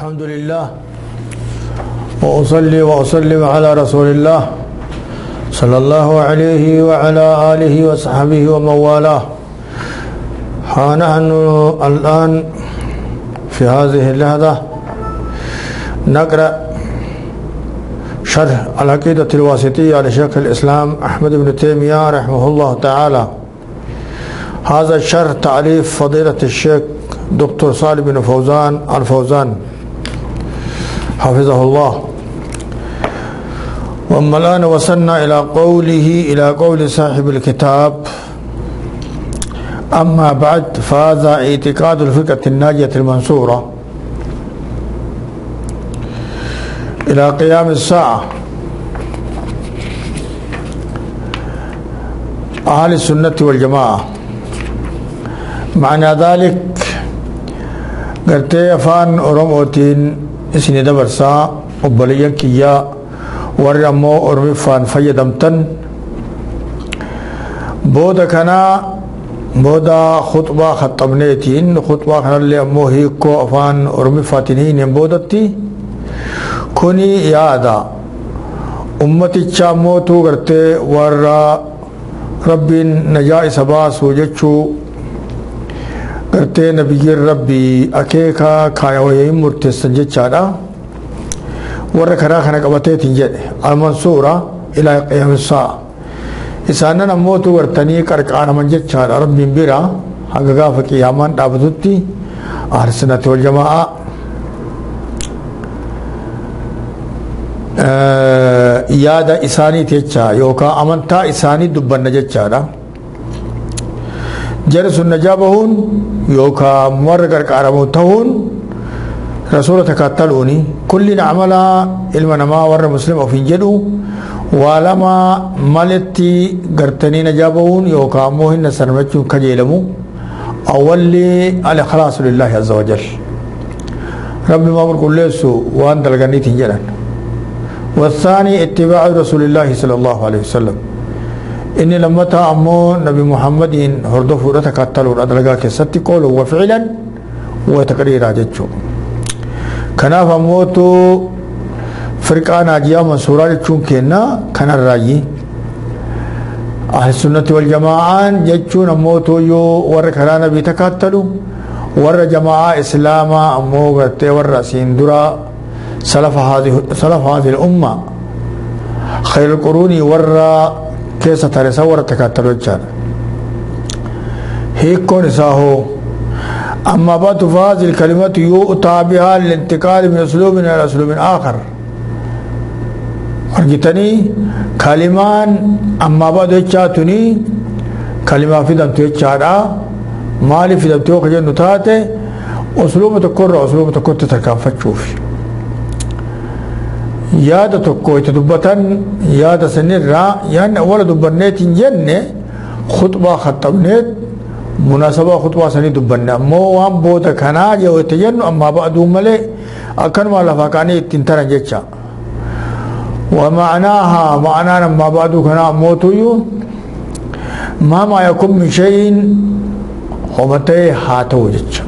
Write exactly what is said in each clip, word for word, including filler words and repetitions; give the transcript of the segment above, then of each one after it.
الحمد لله وأصلي وأسلم على رسول الله صلى الله عليه وعلى آله وصحبه ومن والاه. ها نحن الآن في هذه اللحظة نقرأ شرح العقيدة الواسطية لشيخ الإسلام أحمد بن تيمية رحمه الله تعالى. هذا الشرح تعليف فضيلة الشيخ دكتور صالح بن فوزان الفوزان حفظه الله. وأما الآن وصلنا إلى قوله إلى قول صاحب الكتاب: أما بعد فهذا اعتقاد الفرقة الناجية المنصورة إلى قيام الساعة أهل السنة والجماعة. معنى ذلك قرتي أفان أرموتين إسني دبرسا وبليا كيا ورمو أرمفان فيدمتن بودا كنا بودا خطبة خطبنيتين خطبة كنا اللي أمو هيكو أفان أرمفاتنين بودتي كوني يادا أمتي تشاموتو قرتي ورا ربي نجاي سباس وجتشو قرتي نبي ربي أكيكا كايوين مرتسن جتشادا ورا كنا كنا قبتي تنجد المنصورة إلى قيام الساعة. إسانا نموتو قرتني كركانا من جتشادا ربي بيرا حقا فقيامان دابدوتي أهل السنة والجماعة. yaada isaanii jechaa yookaan amantaa isaanii dubbanna jechaadha. Jara sun najaa bahuun yookaan warra gargaaramu ta'uun rasuula takaattaluuni kulli amala ilma namaa warra musliima ofiin jedhu waa lama maletti gartanii najaa bahuun yookaan ammoo hinna sanamachuun kajeelamu. Awwalli al-ikhlaasu lillahi azza wa jal rabbi maa qulqulleessu waan dalganiitiin jedhan. والثاني اتباع رسول الله صلى الله عليه وسلم. إني لما تأمو نبي محمد هردف رتكتلوا أدلقا كستي قولوا وفعلا وتقريرا جتشو كناف أموتو فرقانا جيا منصورا جتشون كينا كان الرأي أهل السنة والجماعة جتشون أموتو يو ورقنا نبي تكتلوا ور جماعة إسلاما أمو غرتي ور سيندرا سلف هذه سلف هذه الأمة خير القرون ورا كيسة ترسا ورا تكاتلو جان هيكون ساهو. أما بعد فهذه الكلمات يؤتى بها للانتقال من أسلوب إلى أسلوب آخر. أرجتني كلمان أما بعد يجاتني كلمة في دم تيجارا مالي في دم تيوك جنو تاتي أسلوب تكر أسلوب تكر تتكافت شوفي yaada tokko itti dubbatan yaada sanirraa yaadni awwala dubbanneetiin jenne khutbaa khattabneet munaasabaa khutbaa sanii dubbanne ammoo waan booda kanaa yoo itti jennu ammaa ba'aduu malee akkanuma lafaa kaanii ittiin taran jecha. ومعناها معنى ما بعد كنا موتيو ما ما يكون من شيء خمتي هاتو جتش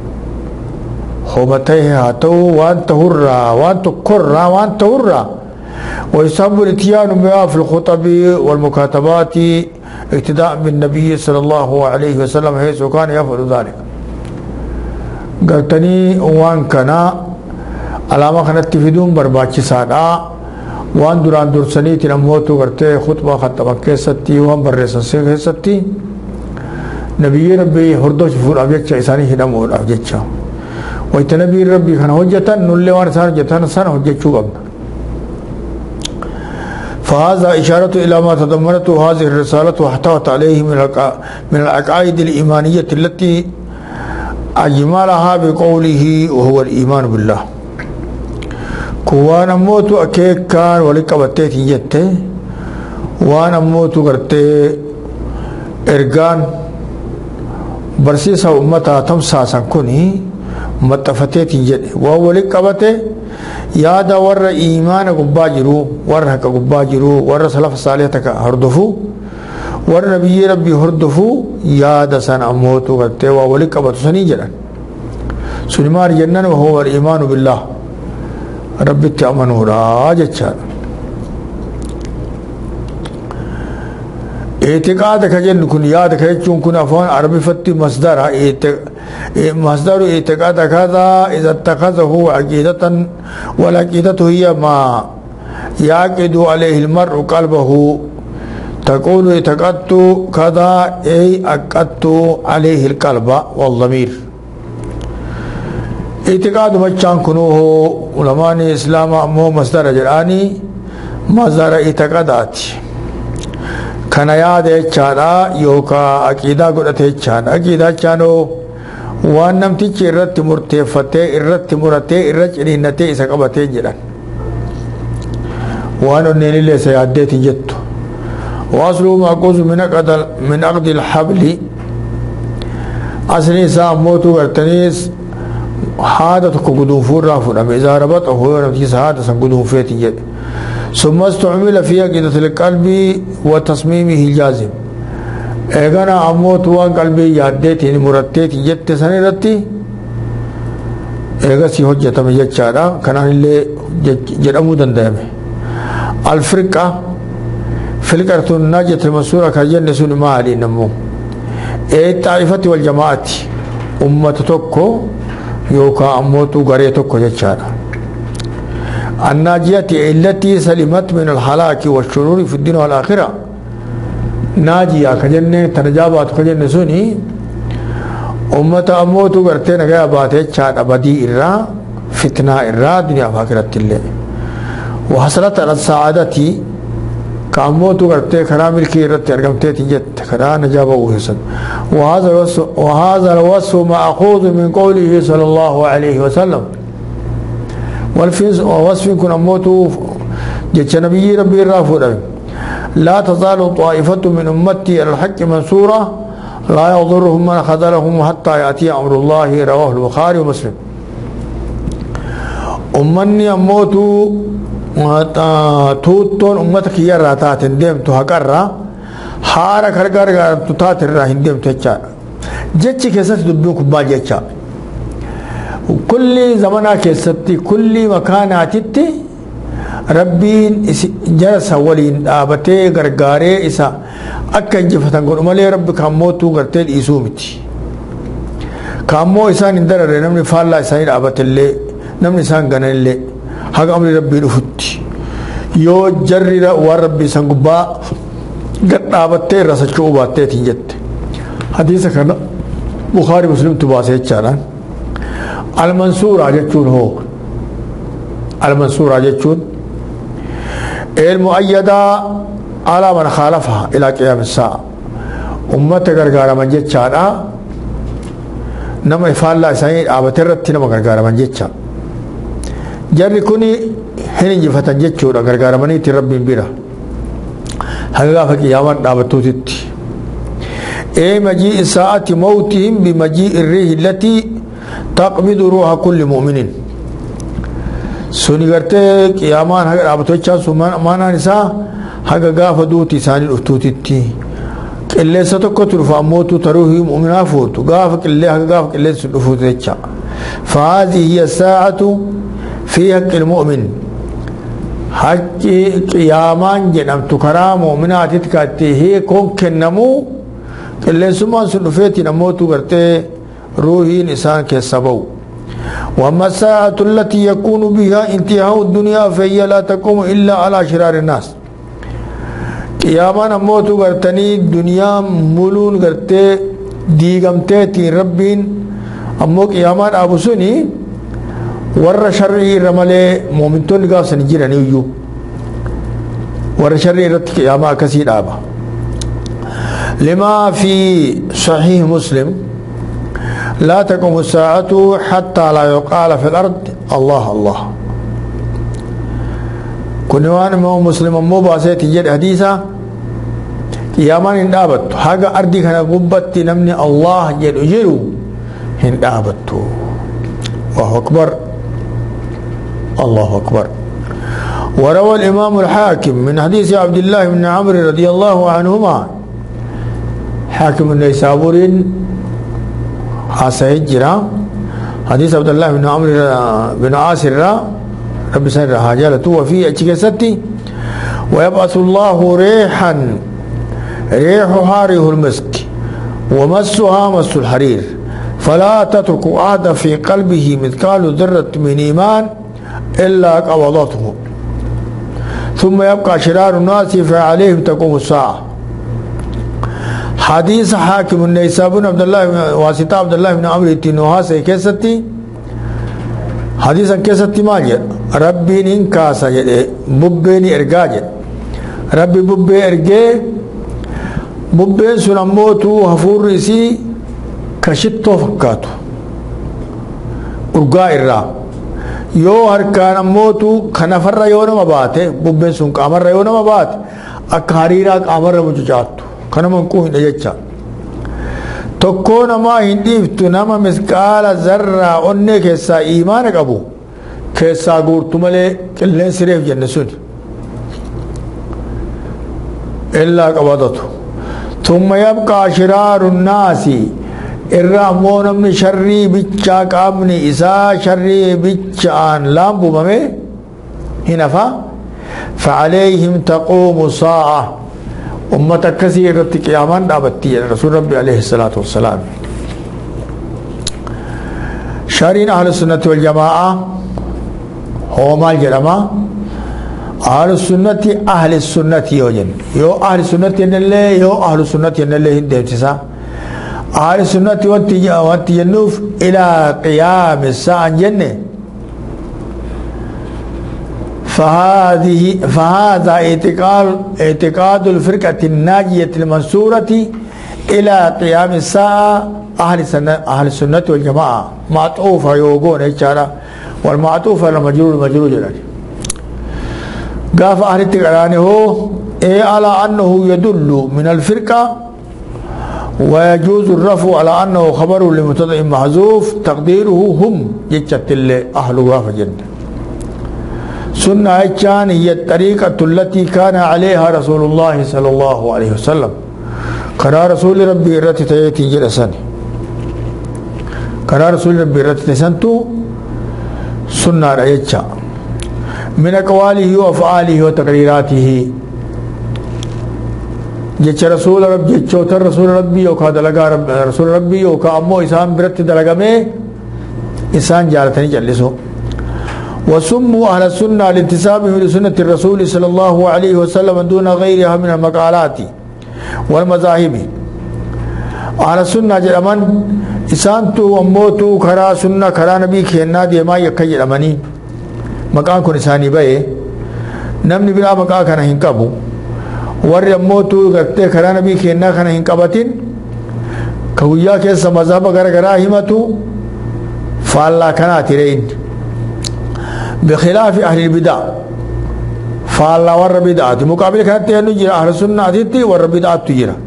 خمتيه هاتو وان تهرى وان تكرى وان تهرى. ويسمى الاتيان بها في الخطب والمكاتبات اقتداء بالنبي صلى الله عليه وسلم حيث كان يفعل ذلك. قلتني وان كان على ما كانت تفيدون برباكي سادا وان دوران درسني تنموتو قرتي خطبة خطبة كيستي وان برسنسي كيستي نبي ربي هردوش فور أبجتش إساني هدمور أبجتش ويتنبي ربي كان هجة نولي وان سان هجة سان هجة قبل. فهذا إشارة إلى ما تضمنته هذه الرسالة واحتوت عليه من من العقائد الإيمانية التي أجملها بقوله وهو الإيمان بالله. كوانا موتو أكيك كان ولك بتيت جته وانا موتو قرتي إرجان برسيسا أمتا تمسا سنكوني متفتيت جد وولك قبته يادا ور إيمان قباجرو ور حق قباجرو ور سلف صالح تك هردفو ور نبي ربي هردفو يادا سن أموتو قرتي وولك قبته سني جدن سنمار جنن وهو الإيمان بالله ربي تأمنوا راجتش اعتقادك جن كن يادك يجون كن أفوان عربي فتي مصدر مصدر اعتقادك هذا إذا اتخذه عقيدة والعقيدة هي ما يعقد عليه المرء قلبه تقول اعتقدت كذا أي عقدت عليه القلب والضمير اعتقاد مجان كنوه علماء الإسلام مو مصدر جراني مصدر اعتقادات كان ياد اتشانا يوكا عقيدة قدت اتشانا عقيدة اتشانو وان نمتيچ irratti murteeffatee irratti muratee irratti ciniinnatee isa qabatee jedhan waan onneen illee isa yaaddeeti jettu waaslu maaquusu min aqdal min aqdi alhabli asli isaa ammootu gartaniis haada tokko guduunfuu irraa fudhame isaa rabaxahu yoo namtiisa haada san guduunfeeti jedhe ثم استعمل في عقيدة القلب وتصميمه الجازم اغانا اموت وان قلبي يادتي مرتتي جت سنرتي اغا سي حجته مجچادا كان اللي جدمو دندامه الفرقه فرقه الناجيه المنصوره كجن سن ما علي نمو اي الطائفه والجماعه امه توكو يوكا اموت غري توكو جچادا الناجية التي سلمت من الهلاك والشرور في الدين والآخرة ناجية كجنة تنجابات كجنة سوني أمة أموتو غرتين غير باتي چاد أبدي إرّا فتنة إرّا دنيا فاكرة الله وحصلت على السعادة كأموتو غرتين خرامل كي إرّا ترغمتي تنجت خرا نجابة وحسن وهذا الوصف وهذا الوصف مأخوذ من قوله صلى الله عليه وسلم ووصف كن أموتو جتش نبي ربي الرافور لا تزال طائفة من أمتي على الحق منصورة لا يضرهم من خذلهم حتى يأتي أمر الله رواه البخاري ومسلم أمني أموتو توتون أمتك يراتات انديم تهكرا حارة كرقر تتات الراهن ديم تجا جتش كيسات دبوك با جتشا كل زمانا كيستي كل مكانات ربين جلس ولين آبتي غرغاري إسا أكا جفتن قل أمالي ربي كاموتو غرتين إيسومتي كامو إسان اندرر نمني فالا إسان آبت اللي نمني إسان غنى اللي حق أمري ربي رفتي يو جرر وربي سنقبا قد آبتي رسجو باتي تنجت حديثة كان بخاري مسلم تباسي چاران المنصور جتون هو المنصور جتون المؤيدة على من خالفها إلى قيام الساعة أمة غرغارة من جتشانا نما يفعل الله سعيد آبترت نما غرغارة من جتشا جري كوني هنين جفتن جتشورا غرغارة مني ترب بيرا هنگا فكي يامن آبتو تتي اي مجيء ساعة موتهم بمجيء الريح التي تقبض روح كل مؤمن سوني غرتي قيامان هغه ابتوچا سومان مانا نسا هغه غاف دوتي ساني افتوتي قله ستوكو ترفع موتو تروحي مؤمنا فوتو غاف قله هغه غاف قله سدفوتچا فهذه هي الساعه في حق المؤمن حق قيامان جنم تكرا مؤمنات تكاتي هي كون كنمو قله سمان سدفيتي نموتو غرتي روحي انسان کے سبو وما الساعة التي يكون بها انتهاء الدنيا فهي لا تقوم إلا على شرار الناس قيامان اموتو غرتني دنیا مولون غرتے دیگمتے تین ربین امو قيامان ابو سنی ور شرعی رملے مومنتون نگاہ سنجیرانی ویو ور شرعی رت قياما کسید آبا لما في صحيح مسلم لا تقوم الساعة حتى لا يقال في الأرض الله الله كنوان مو مسلم مو باسيت جد حديثا قيامان هندابت حاجة أرضي كان قبت نمني الله جد جرو هندابت الله أكبر الله أكبر وروى الإمام الحاكم من حديث عبد الله بن عمرو رضي الله عنهما حاكم النيسابوري حسين جرا حديث عبد الله بن عمرو بن عاصر رب سنر حاجالته وفي أجكستي ويبعث الله ريحا ريحها ريح المسك ومسها مس الحرير فلا تترك أحد في قلبه مثقال ذرة من إيمان إلا قبضته ثم يبقى شرار الناس فعليهم تقوم الساعة. حديث حاكم النيسابون عبد الله واسطة عبد الله بن عمرو التنوها سيكستي حديثا كستي ماجر ربي إنكاسا ببيني إرقاجر ربي ببي إرقاجر bubbeen sun ammootu hafuurri isii kashittoo fakkaatu urgaa irraa yoo harkaan ammootu kanafarra yoo nama baate bubbeen sun qaamarra yoo nama baate akka hariiraa qaamarra mucucaattu kanama hinquu hin jecha tokkoo namaa hin dhiiftu nama misqaala zarraa onnee keessaa iimaana qabu keessaa guurtu malee qilleensi reef jenne sun illaa qabadatu ثم يبقى شرار الناس الرحمون من شر بيتشا قابني إسا شر بيتشان لامبو ممي هنا فا فعليهم تقوم الساعة أمة كثيرة قيامان دابتي رسول ربي عليه الصلاة والسلام. شارين أهل السنة والجماعة هو مال جرما أهل السنة أهل السنة يوجن يو أهل السنة ينلي يو أهل السنة ينلي هندسة أهل السنة والتجنوف إلى قيام الساعة جنة فهذه فهذا اعتقاد اعتقاد الفرقة الناجية المنصورة إلى قيام الساعة أهل السنة أهل السنة والجماعة معطوف يوجون إشارة والمعطوف على مجرور مجرور جلالي قاف أهل التقراني هو إيه على أنه يدل من الفرقة ويجوز الرفع على أنه خبر لمبتدأ محذوف تقديره هم جتت اللي أهل قاف جنة سنة إيشان هي الطريقة التي كان عليها رسول الله صلى الله عليه وسلم قرار رسول ربي رتي تيتي جلسان قرار رسول ربي رتي تسنتو سنة إيشان من أقواله وأفعاله وتقريراته جيش رسول رب جيش رسول ربي وكا دلقا رب رسول ربي وكا أمو إسان برت دلقا مي إسان جالتني جلسو وسموا أهل السنة لانتسابه لسنة الرسول صلى الله عليه وسلم دون غيرها من المقالات والمذاهب. أهل السنة جلمان إسان تو أموتو خرا سنة خرا نبي خينا ديما يكي جلماني مقام كن إساني بأي نمني بلا مقام كان هنكبو ور أموتو غرتي خرا نبي خينا كان هنكبتين كويا كيس مذهب غير غير همتو فالله كان أترين بخلاف أهل البدع فالله ور بدعة مقابل كانت تنجر أهل السنة أتيتي ور بدعة تجرا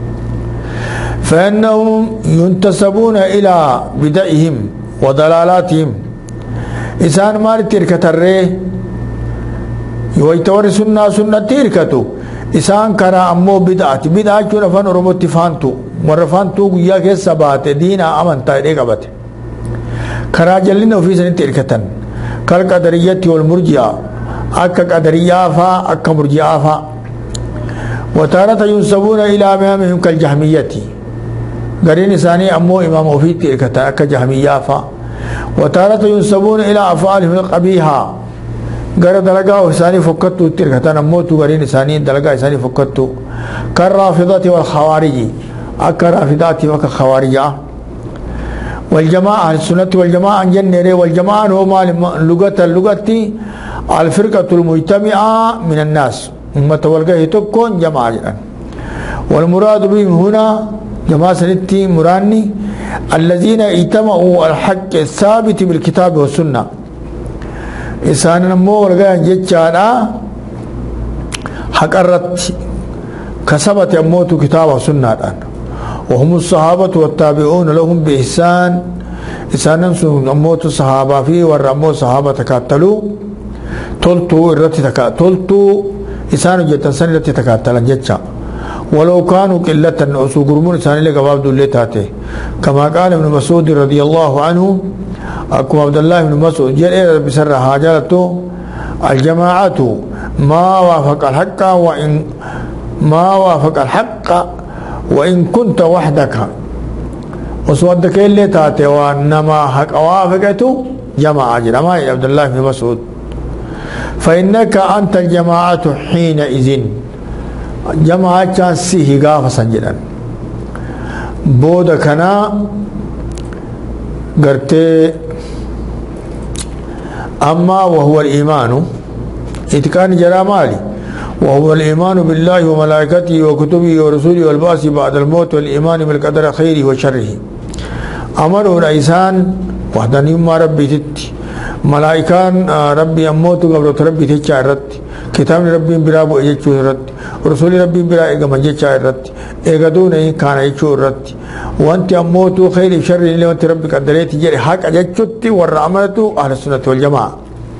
فإنهم ينتسبون إلى بدعهم وضلالاتهم إسان مال تركة الرئي يويتور سنة سنة تركته إسان كرا أمو بدعة بدعة كنا فان رموت فانتو ورفانتو قيا كيسا بات دينا أمن تايدي قبت كرا جلين وفي سنة تركة كالقدرية والمرجئة أكا قدرية فا أكا مرجئة فا وتارة ينسبون إلى أمامهم كالجهمية قرين إساني أمو إمام وفي تركة أكا جهمية فا وتارة ينسبون إلى أفعالهم القبيحة غير دلقا وإساني فكتو تركة نموتو غرين إساني دلقا إساني فكتو كالرافضة والخوارج أكا رافضات وكا خوارجة والجماعة السنة والجماعة جنة والجماعة هو مال لغة اللغة الفرقة المجتمعة من الناس أمة والقاه تكون جماعة والمراد بهم هنا جماعة سنتي مراني الذين اجتمعوا الحق الثابت بالكتاب والسنة إسان نمو والقاه جتشانا حق الرد كسبت يموت كتاب والسنة وهم الصحابة والتابعون لهم بإحسان إسان نموت الصحابة فيه والرمو الصحابة تكاتلوا تلتو الرتي تكا تلتو إسان جتن سن التي تكاتلا جتشا ولو كانوا قلة أسو قرمون إسان اللي قباب دولتاته كما قال ابن مسعود رضي الله عنه أكو عبد الله بن مسعود جل إيه بسر حاجاته الجماعة ما وافق الحق وإن ما وافق الحق وإن كنت وحدك وصدق اللي تاتي وانما حق وافقته جماعة جماعة عبد الله بن مسعود فإنك أنت الجماعة حينئذ جماعة كان سيه غافة سنجدا بودا كنا قرتي أما وهو الإيمان إتكان جرى مالي وهو الإيمان بالله وملائكته وكتبه ورسوله والبعث بعد الموت والإيمان بالقدر خيره وشره أمره الإنسان وحداني ما ربي تتي ملائكان ربي أموت قبل ربي تتشا الرد كتاب ربي برابو إجتشو الرد رسول ربي برا إيقام جتشا الرد إيقادون إيه كان إجتشو الرد وانت أموت خير شر اللي وانت ربي قدريت جري حق أجتشوتي والرعمة أهل السنة والجماعة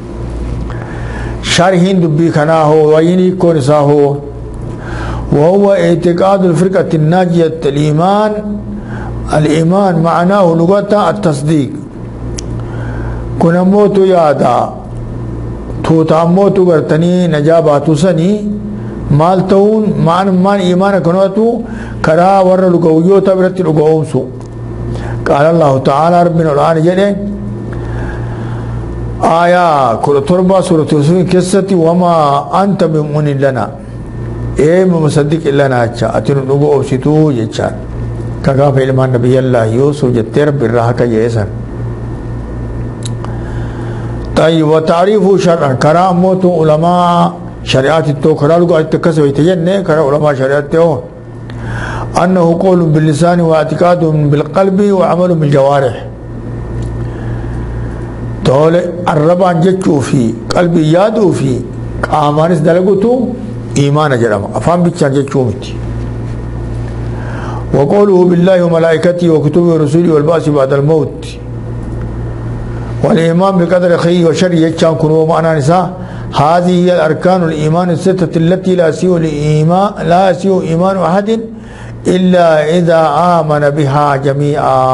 شارحين دبي كناه ويني كونساه وهو اعتقاد الفرقة الناجية الإيمان الإيمان معناه لغة التصديق كنا موت يادا توتا موت غرتني نجابات سني مالتون مان مان إيمان كنوتو كرا ور لغويو تبرت لغومسو قال الله تعالى ربنا الآن جده آية كل تربة سورة يوسف كسرتي وما أنت بمؤمن لنا إيه مصدق لنا أجا أتنو نبو أبسطو جتشان كقاف إلمان نبي الله يوسف جتر بالراحة جيسا طيب وتعريف شرعا كرام موت علماء شريعات التو كرا لغو أتكسو يتجنة كرا علماء شريعات التو أنه قول باللسان واعتقاد بالقلب وعمل بالجوارح تولي الربان جتشو في قلبي يادو في قامانس دلقوتو إيمان جرم أفهم بيتشان جتشو متي وقوله بالله وملائكته وكتبه ورسوله والبعث بعد الموت والإيمان بقدر خير وشر يجتشان كنوا معنا نساء هذه هي الأركان الإيمان الستة التي لا يسيء الإيمان لا يسيء إيمان أحد إلا إذا آمن بها جميعا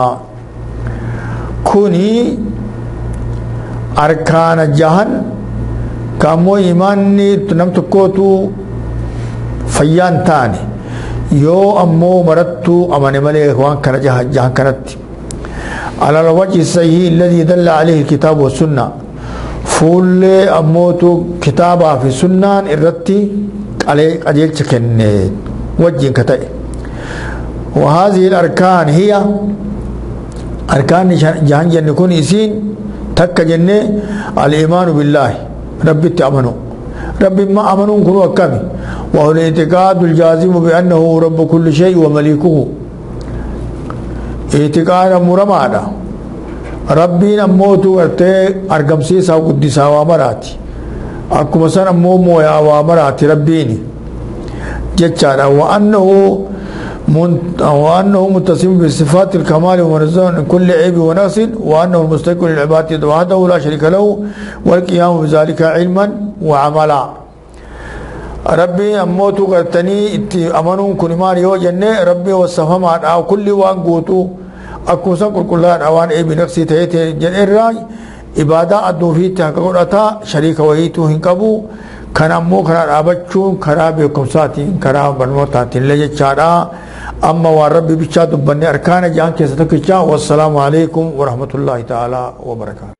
كوني أركان الجهن كامو إيماني تنم تكوتو فيان تاني يو أمو مرتو أمان ملي إخوان كان جهن جهن كانت على الوجه الصحيح الذي دل عليه الكتاب والسنة فول أموتو كتابا في سنة الرتي عليه أجيل تكن وجه كتاي وهذه الأركان هي أركان جهن جن يكون إسين تك جنة الإيمان بالله ربي تأمنوا ربي ما أمنوا كنوا كمي وهو الاعتقاد الجازم بأنه رب كل شيء ومليكه اعتقاد مرمانا ربي نموتو ارتي أرقمسي ساو قدسا وامراتي أكو مثلا مومو يا وامراتي ربيني جتشانا وأنه وأنه متصف بصفات الكمال ومنزه من كل عيب ونقص وأنه المستحق للعبادة وحده لا شريك له والقيام بذلك علما وعملا ربي أموتو قرتني أمنون كنمان يو جنة ربي وصفهم عن كل وان قوتو أكوسا كل كلان أوان عيب نقصي تهيت جن الراي إبادة أدو في تحقق أتا شريك وهيتو هنكبو كان أمو كان أبتشون كرابي وكمساتين كراب برموتاتين لجتشارا أما والرب بيشاد بني أركان جان كيستكشا والسلام عليكم ورحمة الله تعالى وبركاته.